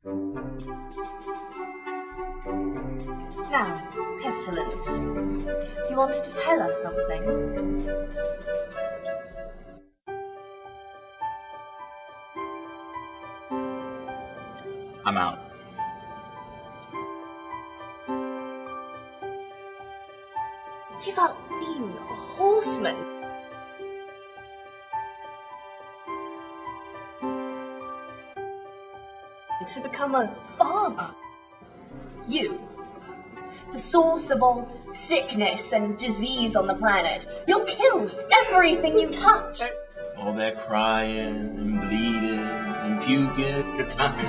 Now, Pestilence, you wanted to tell us something? I'm out. Give up being a horseman. To become a farmer. You, the source of all sickness and disease on the planet. You'll kill everything you touch. All that crying and bleeding and puking. Good times.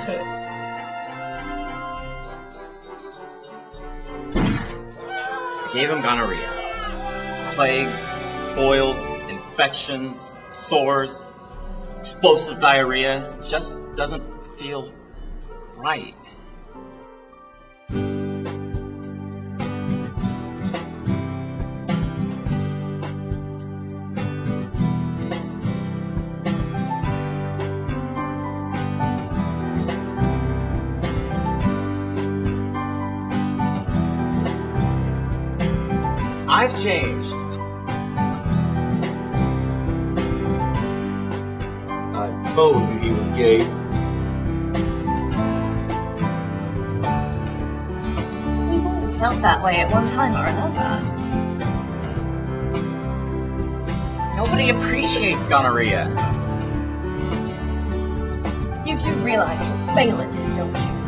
I gave him gonorrhea. Plagues, boils, infections, sores, explosive diarrhea. Just doesn't feel right. I've changed. I told you he was gay. We've all felt that way at one time or another. Nobody appreciates gonorrhea. You do realize you'll fail at this, don't you?